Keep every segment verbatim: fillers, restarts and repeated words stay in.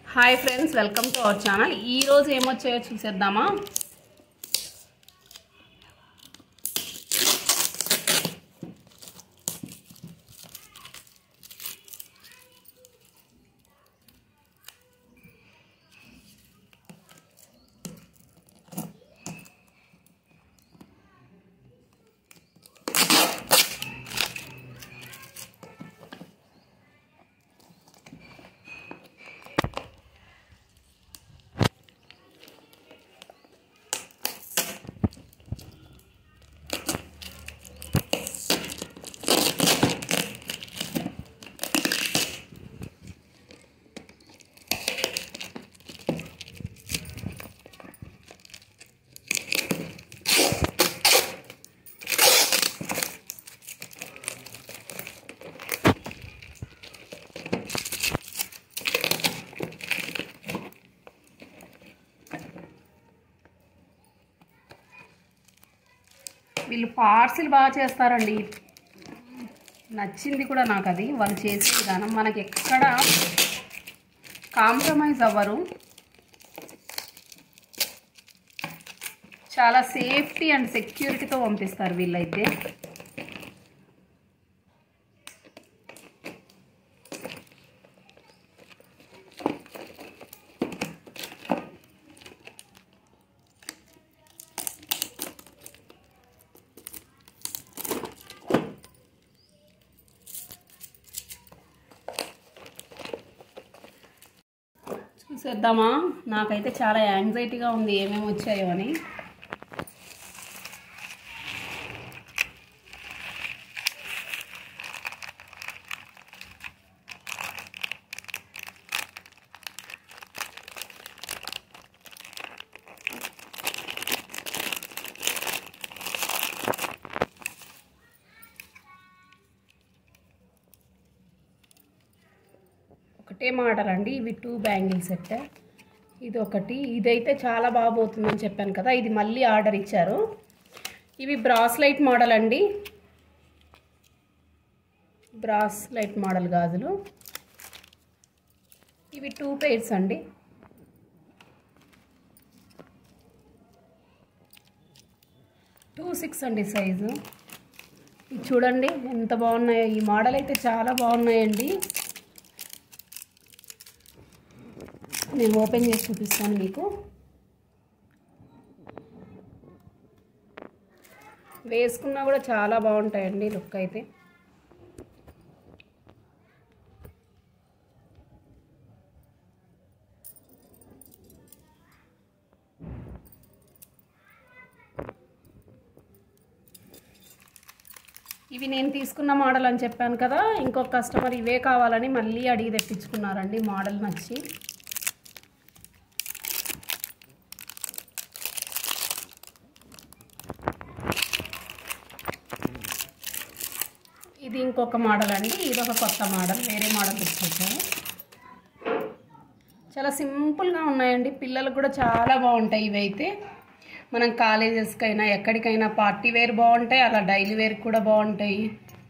Hi friends welcome to our channel ई रोज ఏమొచ్చాయో చూసేద్దామా। వీళ్ళు పార్సిల్ బాగా చేస్తారండి, నచ్చింది కూడా నాకు అది వాళ్ళు చేసే విధానం। మనకి ఎక్కడ కాంప్రమైజ్ అవ్వరు, చాలా సేఫ్టీ అండ్ సెక్యూరిటీతో పంపిస్తారు వీళ్ళైతే। చూసేద్దామా। నాకైతే చాలా యాంగ్జైటీగా ఉంది ఏమేమి వచ్చాయో అని। ఒకటే మోడల్ అండి, ఇవి టూ బ్యాంగిల్ సెట్। ఇది ఒకటి, ఇదైతే చాలా బాగా పోతుందని చెప్పాను కదా, ఇది మళ్ళీ ఆర్డర్ ఇచ్చారు। ఇవి బ్రాస్లైట్ మోడల్ అండి, బ్రాస్లైట్ మోడల్ గాజులు। ఇవి టూ పెయిర్స్ అండి, టూ సిక్స్ అండి సైజు। ఇది చూడండి ఎంత బాగున్నాయో, ఈ మోడల్ అయితే చాలా బాగున్నాయండి। నేను ఓపెన్ చేసి చూపిస్తాను మీకు। వేసుకున్నా కూడా చాలా బాగుంటాయండి లుక్ అయితే। ఇవి నేను తీసుకున్న మోడల్ అని చెప్పాను కదా, ఇంకొక కస్టమర్ ఇవే కావాలని మళ్ళీ అడిగి తెప్పించుకున్నారండి మోడల్ నచ్చి। ఇది ఇంకొక మోడల్ అండి, ఇది ఒక కొత్త మోడల్, వేరే మోడల్ తీసుకొచ్చాను। చాలా సింపుల్గా ఉన్నాయండి, పిల్లలకు కూడా చాలా బాగుంటాయి ఇవైతే। మనం కాలేజెస్కైనా ఎక్కడికైనా పార్టీ వేర్ బాగుంటాయి, అలా డైలీ వేర్ కూడా బాగుంటాయి।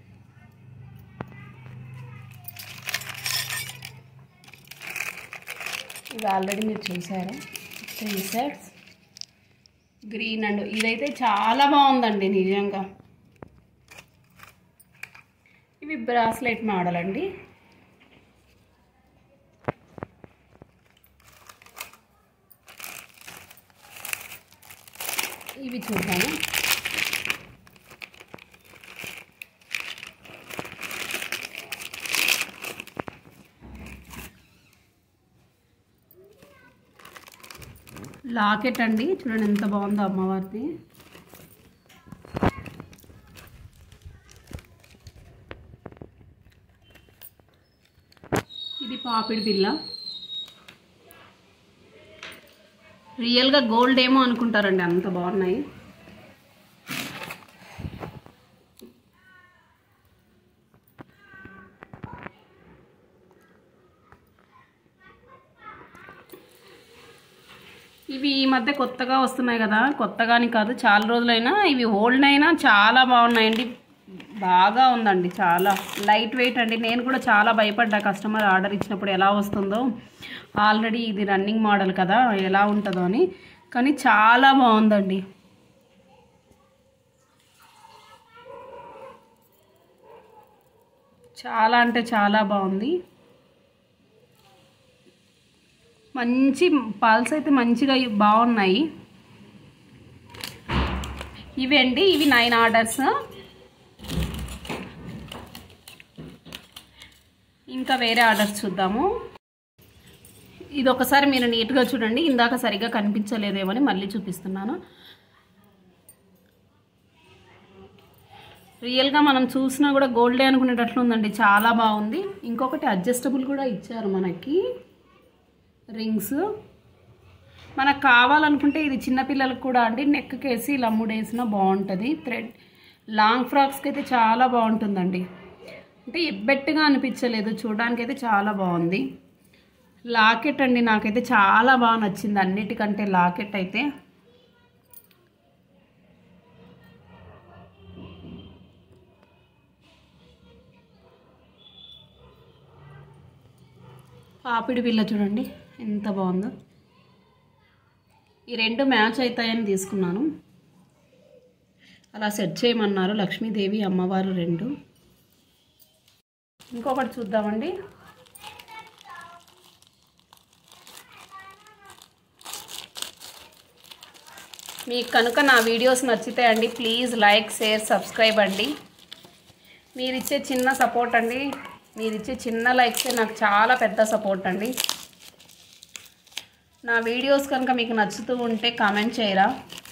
ఇది ఆల్రెడీ మీరు చూసారు, త్రీ సెట్స్ గ్రీన్ అండ్ ఇదైతే చాలా బాగుందండి నిజంగా। ఇవి బ్రాస్లెట్ మోడల్ అండి, ఇవి చూద్దాము। లాకెట్ అండి, చూడండి ఎంత బాగుందో అమ్మవారిది। ఇది పాపిడి బిల్ల, రియల్గా గోల్డ్ ఏమో అనుకుంటారండి, అంత బాగున్నాయి। ఇవి ఈ మధ్య కొత్తగా వస్తున్నాయి కదా, కొత్తగాని కాదు చాలా రోజులైనా, ఇవి ఓల్డ్ అయినా చాలా బాగున్నాయండి। బాగా ఉందండి, చాలా లైట్ వెయిట్ అండి। నేను కూడా చాలా భయపడ్డా కస్టమర్ ఆర్డర్ ఇచ్చినప్పుడు ఎలా వస్తుందో, ఆల్రెడీ ఇది రన్నింగ్ మోడల్ కదా ఎలా ఉంటుందో అని, కానీ చాలా బాగుందండి. చాలా అంటే చాలా బాగుంది. మంచి పాల్స్ అయితే మంచిగా బాగున్నాయి. ఇవండి, ఇవి నైన్ ఆర్డర్స్. ఇంకా వేరే ఆర్డర్స్ చూద్దాము. ఇది ఒకసారి మీరు నీట్గా చూడండి, ఇందాక సరిగ్గా కనిపించలేదేమని మళ్ళీ చూపిస్తున్నాను. రియల్గా మనం చూసినా కూడా గోల్డే అనుకునేటట్లు ఉందండి, చాలా బాగుంది. ఇంకొకటి అడ్జస్టబుల్ కూడా ఇచ్చారు మనకి రింగ్స్. మనకు కావాలనుకుంటే ఇది చిన్నపిల్లలకు కూడా అండి నెక్ కేసి ఇలా ముడేసినా బాగుంటుంది. థ్రెడ్ లాంగ్ ఫ్రాక్స్కి అయితే చాలా బాగుంటుందండి. అంటే ఎబ్బెట్టుగా అనిపించలేదు, చూడడానికి అయితే చాలా బాగుంది. లాకెట్ అండి, నాకైతే చాలా బాగా నచ్చింది అన్నిటికంటే లాకెట్ అయితే. పాపిడి బిల్ల చూడండి ఎంత బాగుందో. ఈ రెండు మ్యాచ్ అవుతాయని తీసుకున్నాను. అలా సెట్ చేయమన్నారు లక్ష్మీదేవి అమ్మవారు రెండు. ఇంకొకటి చూద్దామండి. మీకు కనుక నా వీడియోస్ నచ్చితే అండి ప్లీజ్ లైక్ షేర్ సబ్స్క్రైబ్ అండి. మీరిచ్చే చిన్న సపోర్ట్ అండి, మీరిచ్చే చిన్న లైక్సే నాకు చాలా పెద్ద సపోర్ట్ అండి. నా వీడియోస్ కనుక మీకు నచ్చుతూ ఉంటే కామెంట్ చేయరా.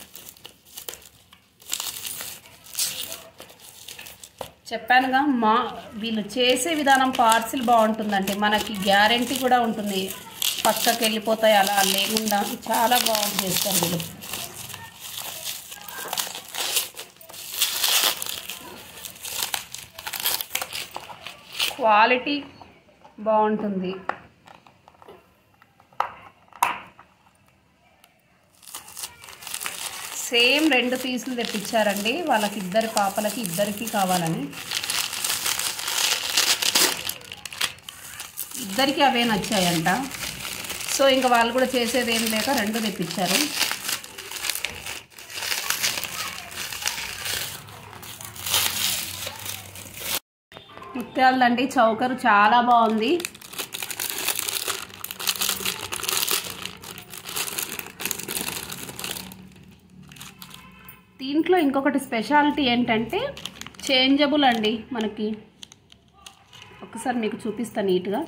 చెప్పానుగా, మా వీళ్ళు చేసే విధానం పార్సిల్ బాగుంటుందండి, మనకి గ్యారెంటీ కూడా ఉంటుంది, పక్కకి వెళ్ళిపోతాయి అలా లేకుండా చాలా బాగుంది చేస్తారు వీళ్ళు. క్వాలిటీ బాగుంటుంది. సేమ్ రెండు పీసులు తెప్పించారండి వాళ్ళకి, ఇద్దరు పాపలకి ఇద్దరికి కావాలని. ఇద్దరికి అవే నచ్చాయంట. సో ఇంకా వాళ్ళు కూడా చేసేది ఏం లేక రెండు తెప్పించారు. ముత్యాలండి చౌకర్ చాలా బాగుంది. దీంట్లో ఇంకొకటి స్పెషాలిటీ ఏంటంటే చేంజబుల్ అండి మనకి. ఒకసారి మీకు చూపిస్తా నీట్గా.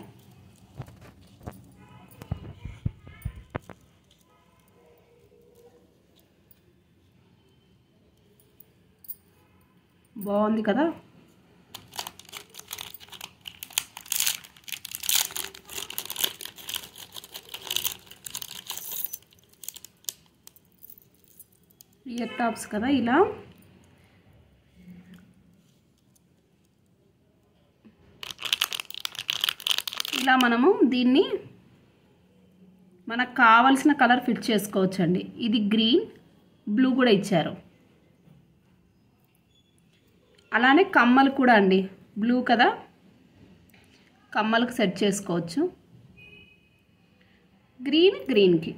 బాగుంది కదా. ఇయర్ టాప్స్ కదా, ఇలా ఇలా మనము దీన్ని మనకు కావాల్సిన కలర్ ఫిట్ చేసుకోవచ్చండి. ఇది గ్రీన్ బ్లూ కూడా ఇచ్చారు. అలానే కమ్మలు కూడా అండి, బ్లూ కదా, కమ్మలకు సెట్ చేసుకోవచ్చు. గ్రీన్ గ్రీన్కి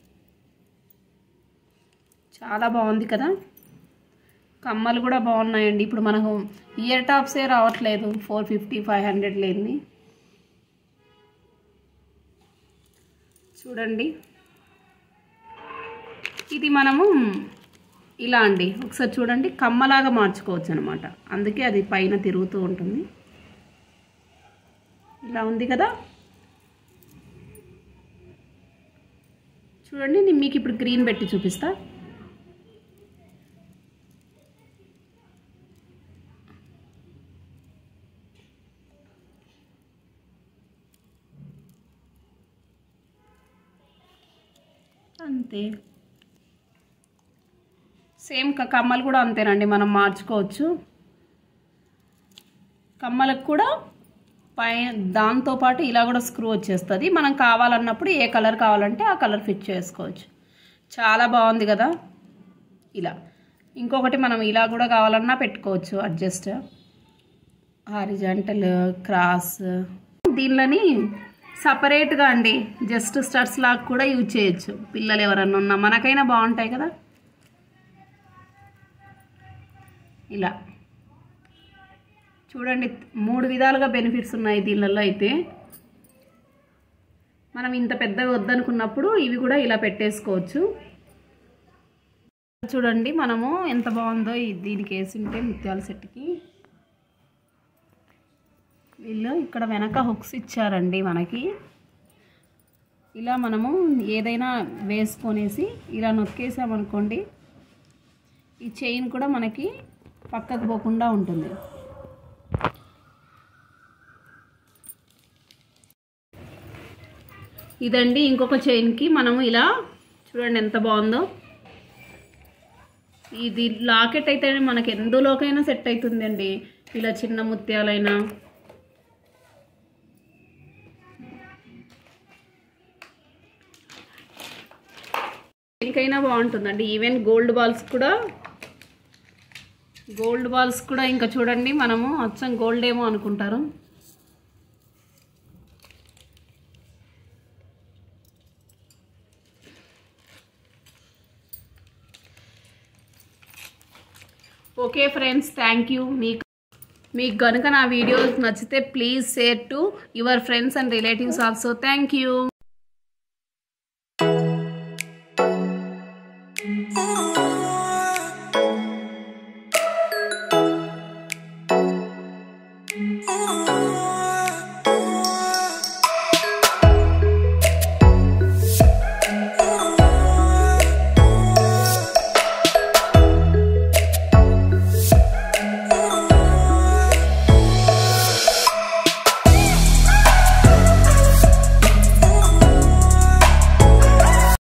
చాలా బాగుంది కదా. కమ్మలు కూడా బాగున్నాయండి. ఇప్పుడు మనకు ఇయర్ టాప్సే రావట్లేదు ఫోర్ ఫిఫ్టీ ఫైవ్ హండ్రెడ్ లేని. చూడండి ఇది మనము ఇలా అండి, ఒకసారి చూడండి, కమ్మలాగా మార్చుకోవచ్చు అనమాట. అందుకే అది పైన తిరుగుతూ ఉంటుంది. ఇలా ఉంది కదా. చూడండి నేను మీకు ఇప్పుడు గ్రీన్ పెట్టి చూపిస్తా. అంతే. సేమ్ కమ్మలు కూడా అంతేనండి, మనం మార్చుకోవచ్చు. కమ్మలకు కూడా పై దాంతోపాటు ఇలా కూడా స్క్రూ వచ్చేస్తుంది. మనం కావాలన్నప్పుడు ఏ కలర్ కావాలంటే ఆ కలర్ ఫిట్ చేసుకోవచ్చు. చాలా బాగుంది కదా. ఇలా ఇంకొకటి మనం ఇలా కూడా కావాలన్నా పెట్టుకోవచ్చు, అడ్జస్ట్ హారిజాంటల్ క్రాస్. దీనిలోని సపరేట్గా అండి జస్ట్ స్టడ్స్ లాగా కూడా యూజ్ చేయొచ్చు. పిల్లలు ఎవరన్నా ఉన్నా మనకైనా బాగుంటాయి కదా. ఇలా చూడండి, మూడు విధాలుగా బెనిఫిట్స్ ఉన్నాయి దీనిలలో. అయితే మనం ఇంత పెద్దగా వద్దనుకున్నప్పుడు ఇవి కూడా ఇలా పెట్టేసుకోవచ్చు. చూడండి మనము ఎంత బాగుందో దీనికి వేసి ఉంటే ముత్యాల సెట్కి. వీళ్ళు ఇక్కడ వెనక హుక్స్ ఇచ్చారండి మనకి. ఇలా మనము ఏదైనా వేసుకొనేసి ఇలా నొక్కేసామనుకోండి, ఈ చైన్ కూడా మనకి పక్కకు పోకుండా ఉంటుంది. ఇదండి ఇంకొక చైన్కి మనము ఇలా చూడండి ఎంత బాగుందో. ఇది లాకెట్ అయితే మనకి ఎందులోకైనా సెట్ అవుతుందండి. ఇలా చిన్న ముత్యాలైనా దేనికైనా బాగుంటుందండి. ఈవెన్ గోల్డ్ బాల్స్ కూడా గోల్డ్ బాల్స్ కూడా ఇంకా చూడండి మనము అచ్చం గోల్డ్ ఏమో అనుకుంటారు. Okay friends, thank you. మీకు మీకు కనుక నా వీడియోస్ నచ్చితే please share to your friends and relatives also. Thank you. Oh